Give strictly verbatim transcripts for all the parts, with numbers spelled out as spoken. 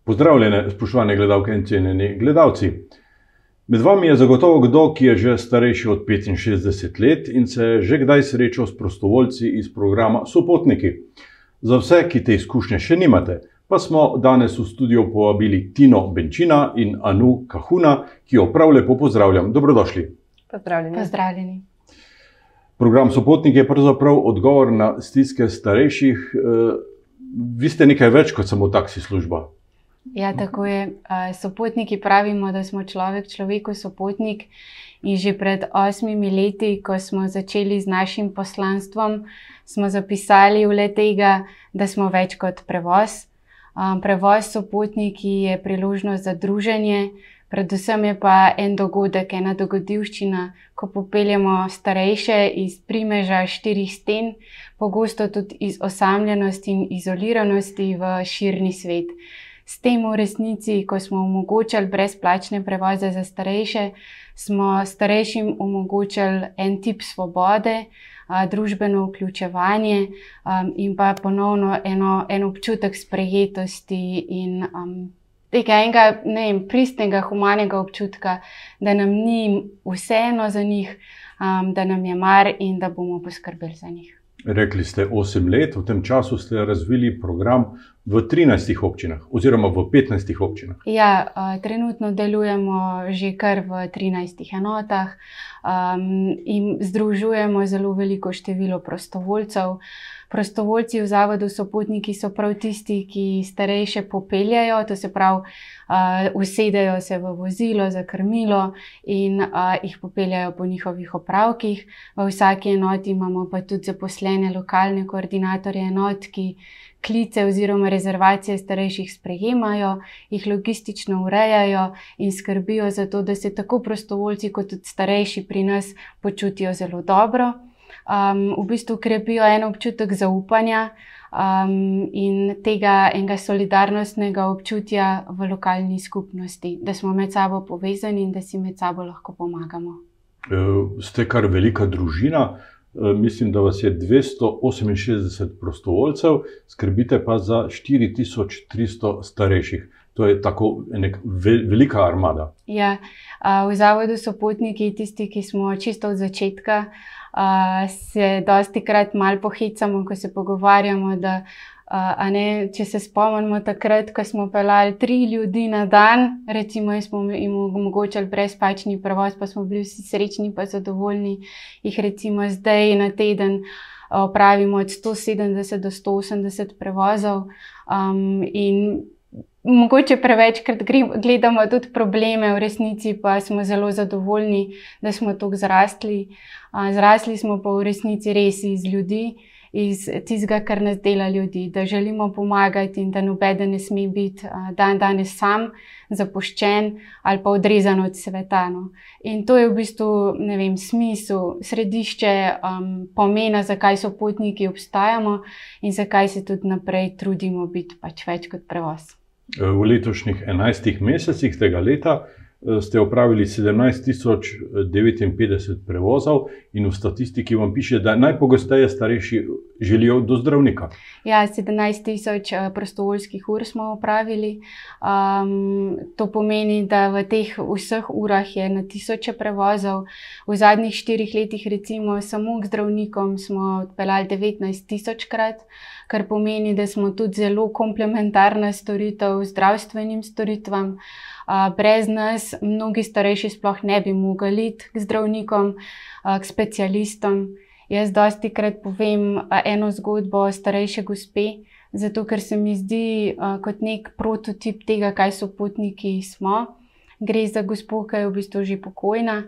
Pozdravljene, spoštovane gledalke in cenjeni gledalci. Med vami je zagotovo kdo, ki je že starejši od petinšestdeset let in se je že kdaj srečal s prostovoljci iz programa Sopotniki. Za vse, ki te izkušnje še nimate, pa smo danes v studio povabili Tino Benčina in Anu Kahuna, ki jo prav lepo pozdravljam. Dobrodošli. Pozdravljeni. Pozdravljeni. Program Sopotniki je pravzaprav odgovor na stiske starejših. Vi ste nekaj več kot samo taksi služba. Ja, tako je. Sopotniki pravimo, da smo človek človeku sopotnik in že pred osmimi leti, ko smo začeli z našim poslanstvom, smo zapisali v le tega, da smo več kot prevoz. Prevoz sopotniki je priložnost za druženje, predvsem je pa en dogodek, ena dogodivščina, ko popeljemo starejše iz primeža štirih sten, pogosto tudi iz osamljenosti in izoliranosti v širni svet. S tem v resnici, ko smo omogočali brezplačne prevoze za starejše, smo starejšim omogočali en tip svobode, družbeno vključevanje in pa ponovno eno, en občutek sprejetosti in um, tega enega, ne vem, pristnega, humanega občutka, da nam ni vseeno za njih, um, da nam je mar in da bomo poskrbeli za njih. Rekli ste osem let, v tem času ste razvili program v trinajstih občinah oziroma v petnajstih občinah. Ja, trenutno delujemo že kar v trinajstih enotah um, in združujemo zelo veliko število prostovoljcev. Prostovoljci v zavodu Sopotniki so prav tisti, ki starejše popeljajo, to se pravi, uh, usedejo se v vozilo za krmilo in uh, jih popeljajo po njihovih opravkih. V vsaki enoti imamo pa tudi zaposlene lokalne koordinatorje enot, ki klice oziroma rezervacije starejših sprejemajo, jih logistično urejajo in skrbijo za to, da se tako prostovoljci kot tudi starejši pri nas počutijo zelo dobro. Um, v bistvu krepijo en občutek zaupanja um, in tega enega solidarnostnega občutja v lokalni skupnosti, da smo med sabo povezani in da si med sabo lahko pomagamo. E, ste kar velika družina, e, mislim, da vas je dvesto oseminšestdeset prostovoljcev, skrbite pa za štiri tisoč tristo starejših. To je tako nek velika armada. Ja, v zavodu Sopotniki, tisti, ki smo čisto od začetka, Uh, se dosti krat malo pohicamo, ko se pogovarjamo, da uh, a ne, če se spomnimo takrat, ko smo peljali tri ljudi na dan, recimo smo jim omogočali brezplačni prevoz, pa smo bili vsi srečni pa zadovoljni, jih recimo zdaj na teden opravimo od sto sedemdeset do sto osemdeset prevozov um, in mogoče prevečkrat gledamo tudi probleme, v resnici pa smo zelo zadovoljni, da smo toliko zrastli. Zrasli smo pa v resnici res iz ljudi, iz tistega, kar nas dela ljudi, da želimo pomagati in da nobeden ne sme biti dan danes sam, zapuščen ali pa odrezan od sveta. No. In to je v bistvu, ne vem, smisel, središče um, pomena, zakaj Sopotniki obstajamo in zakaj se tudi naprej trudimo biti pač več kot prevoz. V letošnjih enajstih mesecih tega leta ste opravili sedemnajst tisoč devetinpetdeset prevozov in v statistiki vam piše, da najpogosteje starejši želijo do zdravnika. Ja, sedemnajst tisoč prostovoljskih ur smo opravili. Um, to pomeni, da v teh vseh urah je na tisoče prevozov. V zadnjih štirih letih recimo samo k zdravnikom smo odpeljali devetnajst tisočkrat, kar pomeni, da smo tudi zelo komplementarna storitev zdravstvenim storitvam. Uh, brez nas mnogi starejši sploh ne bi mogli iti k zdravnikom, uh, k specialistom. Jaz dosti krat povem uh, eno zgodbo o starejše gospe, zato ker se mi zdi uh, kot nek prototip tega, kaj Sopotniki smo. Gre za gospo, ki je v bistvu že pokojna.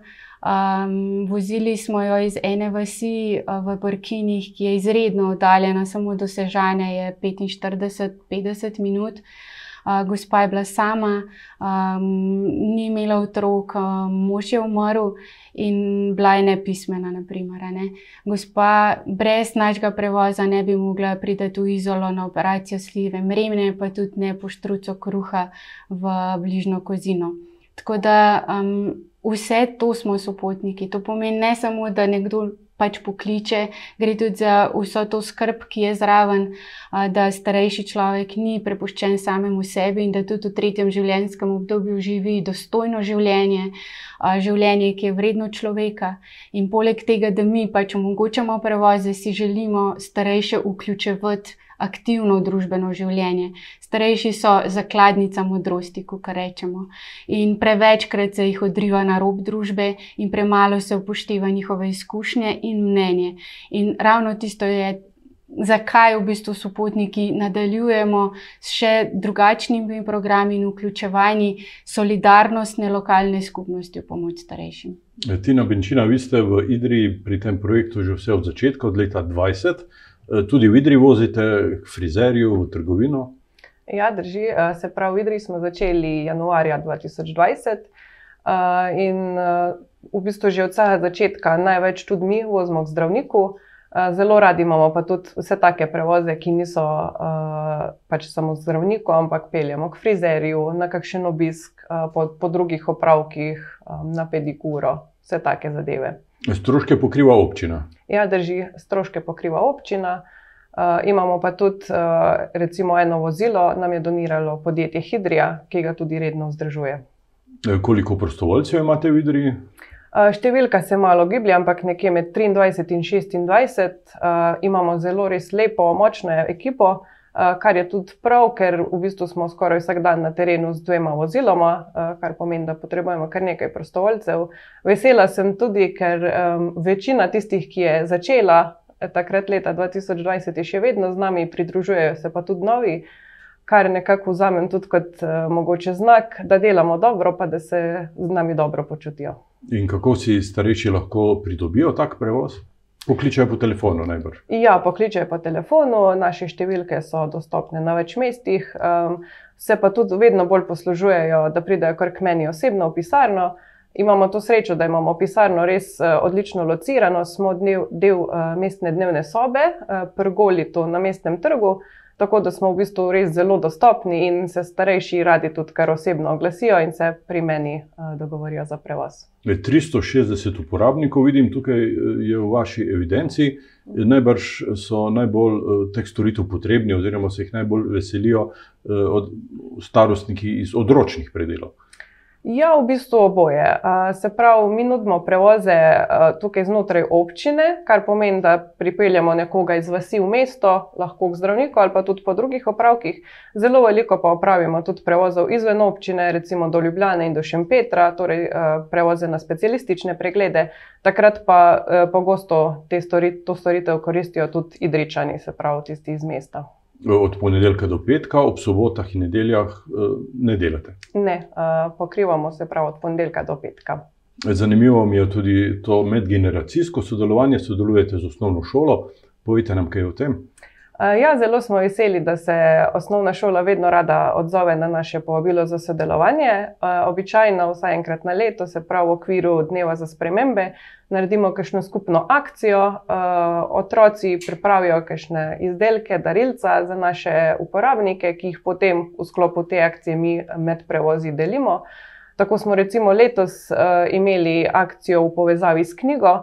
Um, vozili smo jo iz ene vasi uh, v Brkinih, ki je izredno oddaljena, samo do Sežane je petinštirideset do petdeset minut. Uh, gospa je bila sama, um, ni imela otrok, um, mož je umrl in bila je nepismena, na primer, ne. Gospa brez našega prevoza ne bi mogla priti v Izolo na operacijo slive mremne, pa tudi ne po štruco kruha v bližnjo Kozino. Tako da um, vse to smo Sopotniki. To pomeni ne samo, da nekdo pač pokliče, gre tudi za vso to skrb, ki je zraven, da starejši človek ni prepuščen samemu sebi in da tudi v tretjem življenjskem obdobju živi dostojno življenje, življenje, ki je vredno človeka. In poleg tega, da mi pač omogočamo prevoze, si želimo starejše vključevati aktivno v družbeno življenje. Starejši so zakladnica modrosti, kakor rečemo. In prevečkrat se jih odriva na rob družbe in premalo se upošteva njihove izkušnje in mnenje. In ravno tisto je, zakaj v bistvu sopotniki nadaljujemo s še drugačnimi programi in vključevanji solidarnostne lokalne skupnosti v pomoč starejšim. Tina Benčina, vi ste v Idriji pri tem projektu že vse od začetka, od leta dvajset. Tudi v Idriji vozite k frizerju, v trgovino? Ja, drži. Se pravi, v Idriji smo začeli januarja dva tisoč dvajset in v bistvu že od vsega začetka največ tudi mi vozimo k zdravniku. Zelo radi imamo pa tudi vse take prevoze, ki niso pač samo k zdravniku, ampak peljemo k frizerju, na kakšen obisk, po, po drugih opravkih, na pedikuro, vse take zadeve. Stroške pokriva občina? Ja, drži, stroške pokriva občina. Uh, imamo pa tudi uh, recimo eno vozilo, nam je doniralo podjetje Hidrija, ki ga tudi redno vzdržuje. Koliko prostovoljcev imate v Idriji? Uh, številka se malo giblje, ampak nekje med triindvajset in šestindvajset. Uh, imamo zelo res lepo, močno ekipo, uh, kar je tudi prav, ker v bistvu smo skoraj vsak dan na terenu z dvema voziloma, uh, kar pomeni, da potrebujemo kar nekaj prostovoljcev. Vesela sem tudi, ker um, večina tistih, ki je začela takrat leta dva tisoč dvajset, je še vedno z nami, pridružujejo se pa tudi novi, kar nekako vzamem tudi kot uh, mogoče znak, da delamo dobro, pa da se z nami dobro počutijo. In kako si starejši lahko pridobijo tak prevoz? Pokličejo po telefonu najbrž? Ja, pokličejo po telefonu, naše številke so dostopne na več mestih, um, se pa tudi vedno bolj poslužujejo, da pridejo kar k meni osebno v pisarno. Imamo to srečo, da imamo pisarno res uh, odlično locirano, smo dnev, del uh, mestne dnevne sobe, uh, pri Golitu na Mestnem trgu, tako da smo v bistvu res zelo dostopni in se starejši radi tudi kar osebno oglasijo in se pri meni uh, dogovorijo za prevoz. tristo šestdeset uporabnikov vidim, tukaj je v vaši evidenci. Najbrž so najbolj teh storitev potrebni oziroma se jih najbolj veselijo uh, od starostniki iz odročnih predelov. Ja, v bistvu oboje. Se pravi, mi nudimo prevoze tukaj znotraj občine, kar pomeni, da pripeljemo nekoga iz vasi v mesto, lahko k zdravniku ali pa tudi po drugih opravkih. Zelo veliko pa opravimo tudi prevozov izven občine, recimo do Ljubljane in do Šempetra, torej prevoze na specialistične preglede. Takrat pa pogosto te storit, to storitev koristijo tudi Idrijčani, se pravi tisti iz mesta. Od ponedeljka do petka, ob sobotah in nedeljah ne delate? Ne, pokrivamo se prav od ponedeljka do petka. Zanimivo mi je tudi to medgeneracijsko sodelovanje, sodelujete z osnovno šolo. Povejte nam kaj o tem. Ja, zelo smo veseli, da se osnovna šola vedno rada odzove na naše povabilo za sodelovanje. Običajno vsaj enkrat na leto, se pravi v okviru Dneva za spremembe, naredimo kakšno skupno akcijo, otroci pripravijo kakšne izdelke, darilca za naše uporabnike, ki jih potem v sklopu te akcije mi med prevozi delimo. Tako smo recimo letos imeli akcijo v povezavi s knjigo.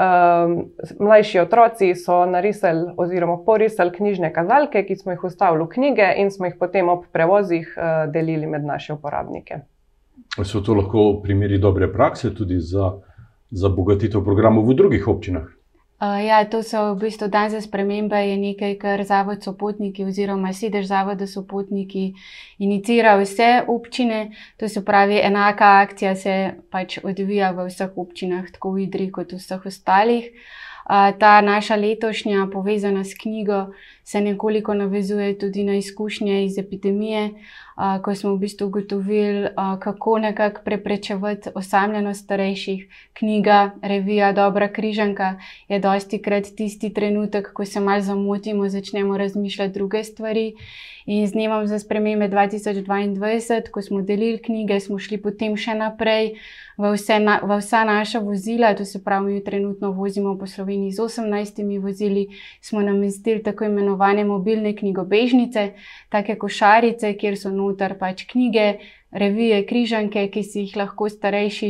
Mlajši otroci so narisali oziroma porisali knjižne kazalke, ki smo jih vstavili v knjige in smo jih potem ob prevozih delili med naše uporabnike. So to lahko primeri dobre prakse tudi za, za bogatitev programov v drugih občinah? Uh, ja, to so v bistvu dan za spremembe, je nekaj, kar Zavod Sopotniki oziroma sedež Zavoda Sopotniki inicira vse občine. To se pravi, enaka akcija se pač odvija v vseh občinah, tako v Idriji kot v vseh ostalih. Uh, ta naša letošnja povezana s knjigo se nekoliko navezuje tudi na izkušnje iz epidemije, uh, ko smo v bistvu ugotovili, uh, kako nekako preprečevati osamljenost starejših. Knjiga, revija Dobra križanka je dostikrat tisti trenutek, ko se malo zamotimo, začnemo razmišljati druge stvari. In z Dnevom za spremembe dva tisoč dvaindvajset, ko smo delili knjige, smo šli potem še naprej v, vse na, v vsa naša vozila, to se pravi, mi trenutno vozimo po Sloveniji z osemnajstimi vozili, smo namestili tako imenovane mobilne knjigobežnice, take košarice, kjer so noter pač knjige, revije, križanke, ki si jih lahko starejši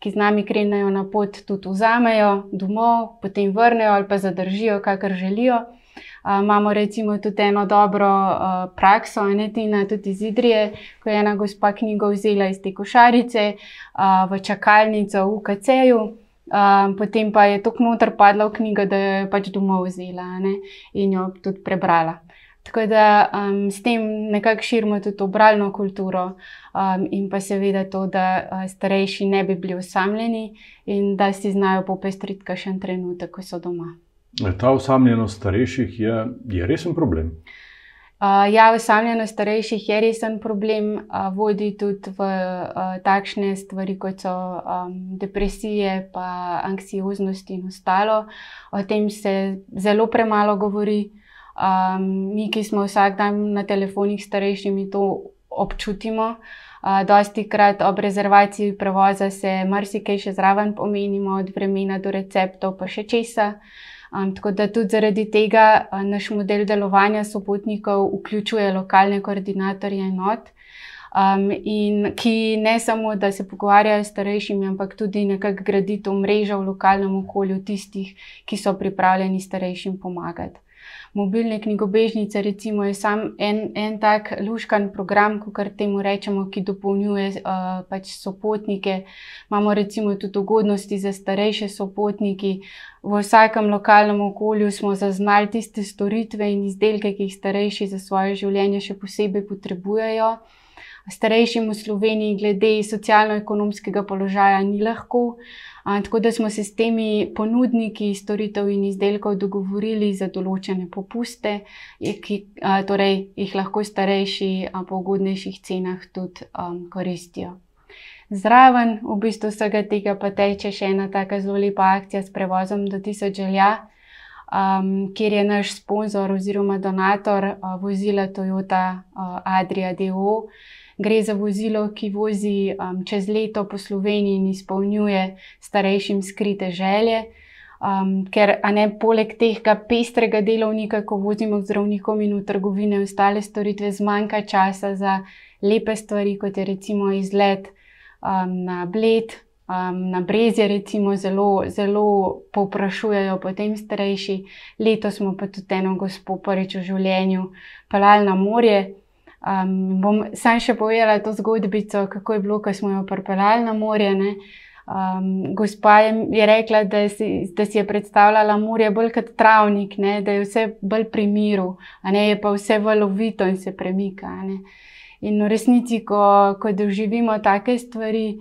ki z nami krenejo na pot, tudi vzamejo domov, potem vrnejo ali pa zadržijo, kakor želijo. Uh, imamo recimo tudi eno dobro uh, prakso, ne Tina, tudi iz Idrije, ko je ena gospa knjigo vzela iz te košarice uh, v čakalnico v U K C-ju, uh, potem pa je tako noter padla v knjigo, da jo je pač domov vzela, ne, in jo tudi prebrala. Tako da um, s tem nekako širimo tudi to bralno kulturo um, in pa seveda to, da uh, starejši ne bi bili osamljeni in da si znajo popestriti kakšen trenutek, ko so doma. Ta osamljenost starejših je, je resen problem. Uh, ja, osamljenost starejših je resen problem, uh, vodi tudi v uh, takšne stvari, kot so um, depresije, pa anksioznost in ostalo. O tem se zelo premalo govori. Um, mi, ki smo vsak dan na telefonih starejšimi, to občutimo. Uh, dosti krat ob rezervaciji prevoza se marsikaj še zraven pomenimo, od vremena do receptov pa še česa. Um, tako da tudi zaradi tega uh, naš model delovanja sopotnikov vključuje lokalne koordinatorje enot, um, in ki ne samo, da se pogovarjajo s starejšimi, ampak tudi nekako gradi to mrežo v lokalnem okolju tistih, ki so pripravljeni starejšim pomagati. Mobilne knjigobežnice recimo je sam en, en tak luškan program, kakor temu rečemo, ki dopolnjuje uh, pač sopotnike. Imamo recimo tudi ugodnosti za starejše sopotniki. V vsakem lokalnem okolju smo zaznali tiste storitve in izdelke, ki jih starejši za svoje življenje še posebej potrebujejo. Starejšim v Sloveniji glede socialno-ekonomskega položaja ni lahko, a, tako da smo se s temi ponudniki storitev in izdelkov dogovorili za določene popuste, ki a, torej jih lahko starejši a, po ugodnejših cenah tudi a, koristijo. Zraven v bistvu vsega tega pa teče še ena taka zelo lepa akcija s prevozom do tisoč želja, um, kjer je naš sponzor oziroma donator a, vozila Toyota a, Adria D O O. Gre za vozilo, ki vozi um, čez leto po Sloveniji in izpolnjuje starejšim skrite želje, um, ker a ne poleg tega pestrega delovnika, ko vozimo k zdravnikom in v trgovine ostale storitve, zmanjka časa za lepe stvari, kot je recimo izlet um, na Bled, um, na Brezje recimo zelo, zelo povprašujejo potem starejši. Letos smo pa tudi eno gospo prvič v življenju peljali na morje. Um, bom sam še povedala to zgodbico, kako je bilo, ko smo jo pripeljali na morje. Ne? Um, gospa je, je rekla, da si, da si je predstavljala morje bolj kot travnik, ne? Da je vse bolj pri miru, a ne je pa vse valovito in se premika. Ne? In v resnici, ko, ko doživimo take stvari,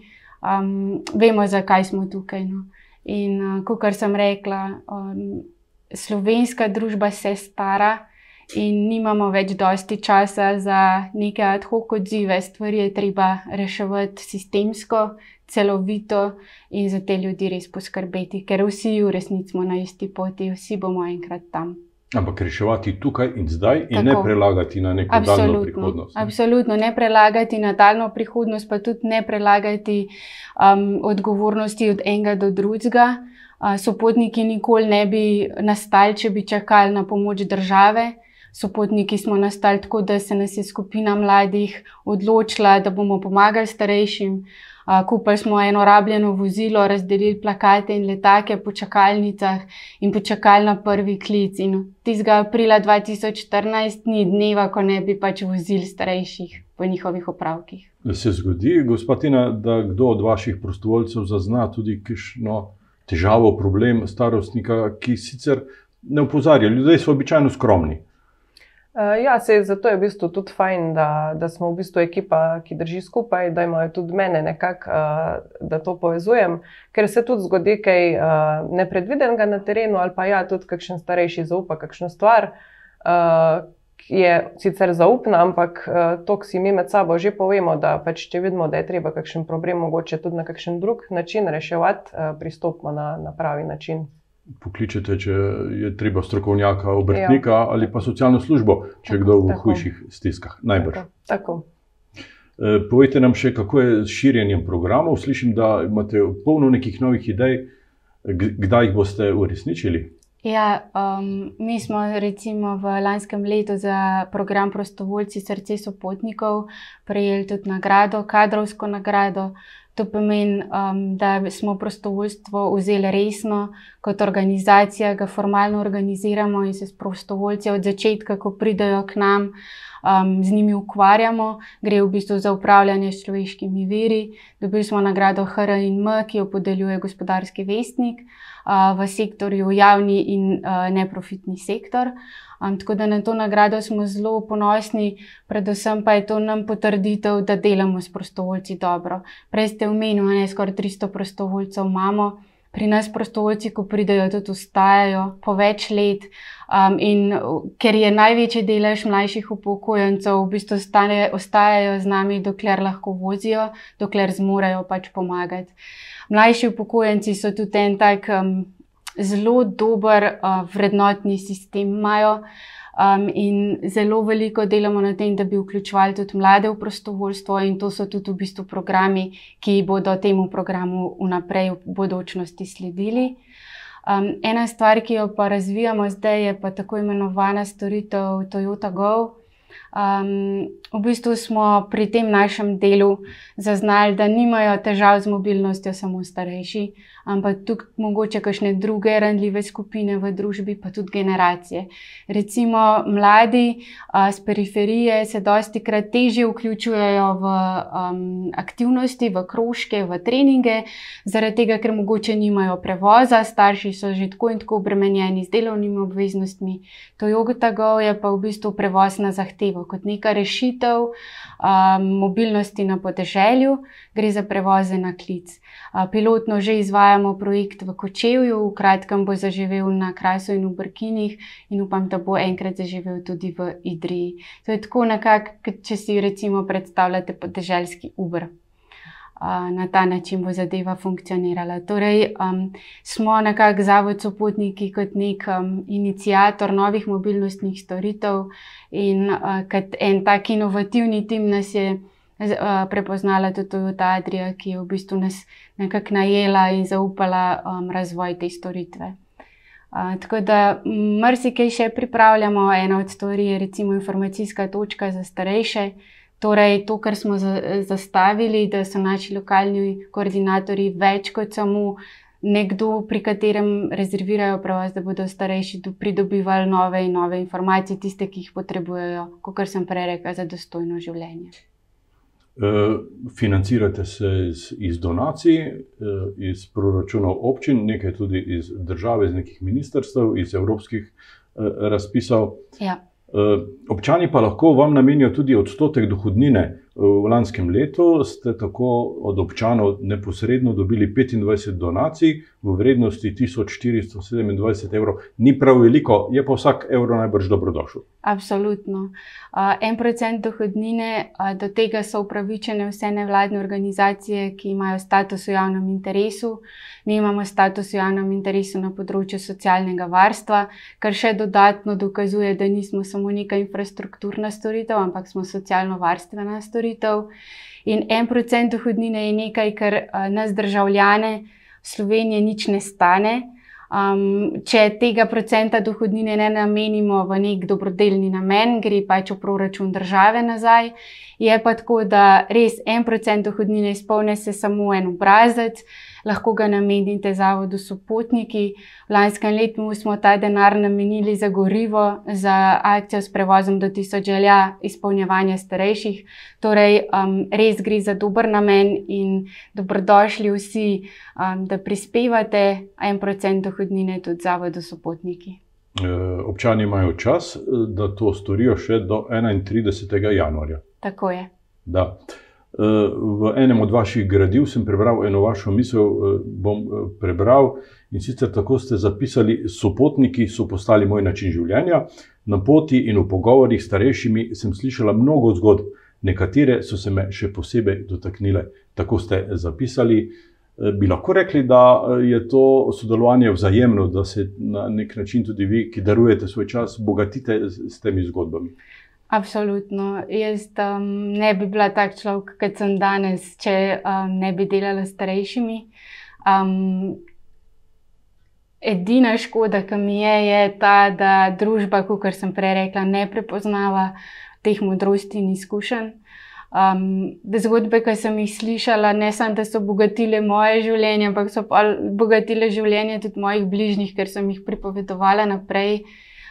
um, vemo, zakaj smo tukaj. No? In uh, kakor sem rekla, um, slovenska družba se stara, in nimamo več dosti časa za neke ad hoc odzive. Stvari je treba reševati sistemsko, celovito in za te ljudi res poskrbeti, ker vsi v resnici smo na isti poti, vsi bomo enkrat tam. Ampak reševati tukaj in zdaj in Tako. ne prelagati na neko daljno prihodnost. Ne? Absolutno, ne prelagati na daljno prihodnost, pa tudi ne prelagati um, odgovornosti od enega do drugega. Uh, sopotniki nikoli ne bi nastali, če bi čakali na pomoč države. Sopotniki smo nastali tako, da se nas je skupina mladih odločila, da bomo pomagali starejšim. Kupili smo eno rabljeno vozilo, razdelili plakate in letake po čakalnicah in počakali na prvi klic. In tistega aprila dva tisoč štirinajst ni dneva, ko ne bi pač vozili starejših po njihovih opravkih. Se zgodi, gospa Tina, da kdo od vaših prostovoljcev zazna tudi kakšno težavo, problem starostnika, ki sicer ne opozarja? Ljudje so običajno skromni. Uh, ja, sej, zato je v bistvu tudi fajn, da, da smo v bistvu ekipa, ki drži skupaj, da imajo tudi mene nekako, uh, da to povezujem, ker se tudi zgodi kaj uh, nepredvidenega na terenu ali pa ja, tudi kakšen starejši zaupa kakšno stvar, uh, ki je sicer zaupna, ampak uh, to, ki si mi med sabo že povemo, da pač če vidimo, da je treba kakšen problem mogoče tudi na kakšen drug način reševati, uh, pristopimo na, na pravi način. Pokličete, če je treba strokovnjaka, obrtnika ja. ali pa socialno službo, če je kdo v tako. hujših stiskah. Najbrž. Tako, tako. E, povejte nam še, kako je s širjenjem programov. Slišim, da imate polno nekih novih idej. Kdaj jih boste uresničili? Ja, um, mi smo recimo v lanskem letu za program Prostovoljci srce sopotnikov prejeli tudi nagrado, kadrovsko nagrado. To pomeni, um, da smo prostovoljstvo vzeli resno kot organizacija, ga formalno organiziramo in se s prostovoljci od začetka, ko pridejo k nam, um, z njimi ukvarjamo. Gre v bistvu za upravljanje s človeškimi viri. Dobili smo nagrado H R in M, ki jo podeljuje Gospodarski vestnik uh, v sektorju javni in uh, neprofitni sektor. Um, tako da na to nagrado smo zelo ponosni, predvsem pa je to nam potrditev, da delamo s prostovoljci dobro. Prej ste omenili, da skoraj tristo prostovoljcev imamo. Pri nas prostovoljci, ko pridejo, tudi ostajajo po več let. Um, in ker je največji delež mlajših upokojencev, v bistvu ostane, ostajajo z nami, dokler lahko vozijo, dokler zmorejo pač pomagati. Mlajši upokojenci so tudi en tak um, zelo dober uh, vrednotni sistem imajo um, in zelo veliko delamo na tem, da bi vključevali tudi mlade v prostovoljstvo, in to so tudi v bistvu programi, ki bodo temu programu vnaprej v bodočnosti sledili. Um, ena stvar, ki jo pa razvijamo zdaj, je pa tako imenovana storitev Toyota Go. Um, v bistvu smo pri tem našem delu zaznali, da nimajo težav z mobilnostjo samo starejši, ampak tudi mogoče kakšne druge ranljive skupine v družbi, pa tudi generacije. Recimo mladi uh, z periferije se dostikrat težje vključujejo v um, aktivnosti, v krožke, v treninge, zaradi tega, ker mogoče nimajo prevoza, starši so že tako in tako obremenjeni z delovnimi obveznostmi. Toyota Go je pa v bistvu prevoz na zahtevo, kot neka rešitev um, mobilnosti na podeželju, gre za prevoze na klic. Uh, pilotno že izvajamo projekt v Kočevju, v kratkem bo zaživel na Krasu in v Brkinih in upam, da bo enkrat zaživel tudi v Idriji. To je tako nekako, če si recimo predstavljate podeželski Uber. Uh, na ta način bo zadeva funkcionirala. Torej, um, smo nekako Zavod Sopotniki kot nek um, iniciator novih mobilnostnih storitev in uh, kot en tak inovativni tim nas je uh, prepoznala tudi Toyota Adria, ki je v bistvu nas nekako najela in zaupala um, razvoj te storitve. Uh, tako da marsikaj še pripravljamo. Ena od stvari je recimo informacijska točka za starejše. Torej, to, kar smo zastavili, da so naši lokalni koordinatorji več kot samo nekdo, pri katerem rezervirajo prevoz, da bodo starejši pridobivali nove in nove informacije, tiste, ki jih potrebujejo, kot sem prej rekla, za dostojno življenje. Financirate se iz, iz donacij, iz proračunov občin, nekaj tudi iz države, iz nekih ministrstev, iz evropskih razpisov. Ja. Občani pa lahko vam namenijo tudi odstotek dohodnine. V lanskem letu ste tako od občanov neposredno dobili petindvajset donacij v vrednosti tisoč štiristo sedemindvajset evrov. Ni prav veliko, je pa vsak evro najbrž dobrodošel. Absolutno. En procent dohodnine, do tega so upravičene vse nevladne organizacije, ki imajo status v javnem interesu. Mi imamo status v javnem interesu na področju socialnega varstva, kar še dodatno dokazuje, da nismo samo neka infrastrukturna storitev, ampak smo socialno-varstvena storitev. In en procent dohodnine je nekaj, kar nas državljane v Sloveniji nič ne stane. Um, če tega procenta dohodnine ne namenimo v nek dobrodelni namen, gre pač v proračun države nazaj. Je pa tako, da res en procent dohodnine izpolne se samo en obrazec, lahko ga namenite Zavodu Sopotniki. V lanskem letu smo ta denar namenili za gorivo, za akcijo s prevozom do tisoč želja izpolnjevanja starejših. Torej, um, res gre za dober namen in dobrodošli vsi, um, da prispevate en procent dohodnine tudi Zavodu Sopotniki. Občani imajo čas, da to storijo še do enaintridesetega januarja. Tako je. Da. V enem od vaših gradiv sem prebral eno vašo misel, bom prebral, in sicer tako ste zapisali: Sopotniki so postali moj način življenja. Na poti in v pogovorih s starejšimi sem slišala mnogo zgodb, nekatere so se me še posebej dotaknile. Tako ste zapisali. Bi lahko rekli, da je to sodelovanje vzajemno, da se na nek način tudi vi, ki darujete svoj čas, bogatite s temi zgodbami? Absolutno. Jaz um, ne bi bila tak človek, kot sem danes, če um, ne bi delala s starejšimi. Um, edina škoda, ki mi je, je ta, da družba, kot sem prej rekla, ne prepoznava teh modrosti in izkušenj. Um, zgodbe, ki sem jih slišala, ne samo, da so bogatile moje življenje, ampak so bogatile življenje tudi mojih bližnjih, ker sem jih pripovedovala naprej.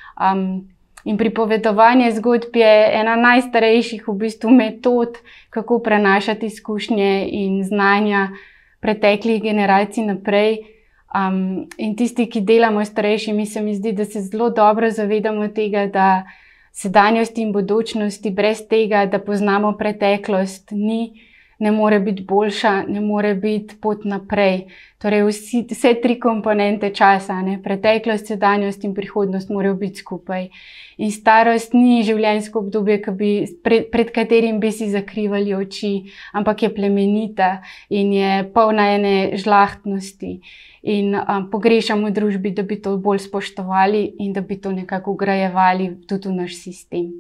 Um, in pripovedovanje zgodb je ena najstarejših v bistvu metod, kako prenašati izkušnje in znanja preteklih generacij naprej. Um, in tisti, ki delamo s starejšimi, se mi zdi, da se zelo dobro zavedamo tega, da sedanjosti in bodočnosti brez tega, da poznamo preteklost, ni, ne more biti boljša, ne more biti pot naprej. Torej vsi, vse tri komponente časa, ne? Preteklost, sedanjost in prihodnost morajo biti skupaj. In starost ni življenjsko obdobje, ki bi, pred, pred katerim bi si zakrivali oči, ampak je plemenita in je polna ene žlahtnosti. In um, pogrešamo v družbi, da bi to bolj spoštovali in da bi to nekako ugrajevali tudi v naš sistem.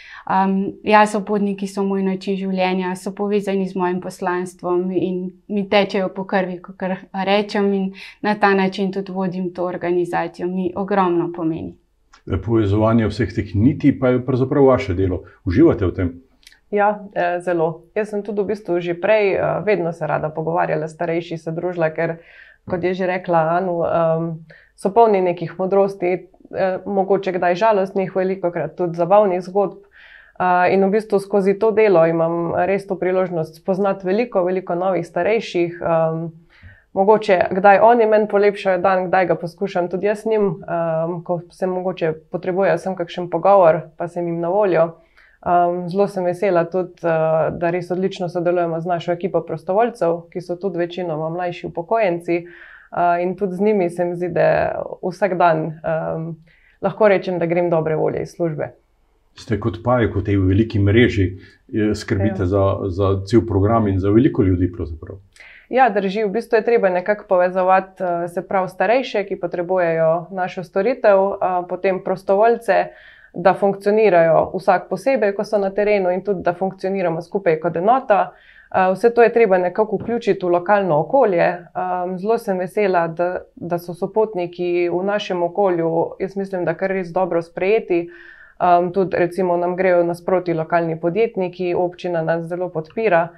Um, ja, sopotniki so moj način življenja, so povezani z mojim poslanstvom in mi tečejo po krvi, kot rečem, in na ta način tudi vodim to organizacijo. Mi ogromno pomeni. Povezovanje vseh teh niti pa je pravzaprav vaše delo. Uživate v tem? Ja, zelo. Jaz sem tudi v bistvu že prej vedno se rada pogovarjala, starejši se družila, ker kot je že rekla Anu, um, so polni nekih modrosti, eh, mogoče kdaj žalostnih, velikokrat tudi zabavnih zgodb. Uh, in v bistvu skozi to delo imam res to priložnost spoznati veliko, veliko novih starejših. Um, mogoče kdaj oni meni polepšajo dan, kdaj ga poskušam tudi jaz njim, um, ko se mogoče potrebujejo sem kakšen pogovor, pa sem jim na voljo. Um, zelo sem vesela tudi, uh, da res odlično sodelujemo z našo ekipo prostovoljcev, ki so tudi večinoma mlajši upokojenci, uh, in tudi z njimi se mi zdi, da vsak dan um, lahko rečem, da grem dobre volje iz službe. Ste kot pajek v tej veliki mreži, skrbite ja. za, za cel program in za veliko ljudi pravzaprav. Ja, drži. V bistvu je treba nekako povezovati se prav starejše, ki potrebujejo našo storitev, potem prostovoljce, da funkcionirajo vsak posebej, ko so na terenu, in tudi, da funkcioniramo skupaj kot enota. Vse to je treba nekako vključiti v lokalno okolje. Zelo sem vesela, da, da so sopotniki v našem okolju, jaz mislim, da kar res dobro sprejeti. Um, tudi recimo nam grejo nasproti lokalni podjetniki, občina nas zelo podpira.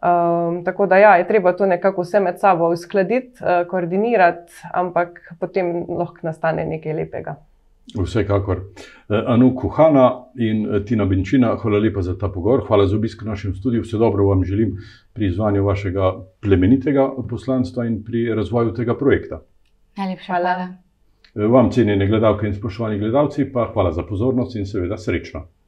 Um, tako da ja, je treba to nekako vse med sabo uskladiti, uh, koordinirati, ampak potem lahko nastane nekaj lepega. Vsekakor. Anu Kuhana in Tina Benčina, hvala lepa za ta pogovor. Hvala za obisk v našem studiu. Vse dobro vam želim pri izvajanju vašega plemenitega poslanstva in pri razvoju tega projekta. Najlepša hvala. Vam, cenjene gledalke in spoštovani gledalci, pa hvala za pozornost in seveda srečno.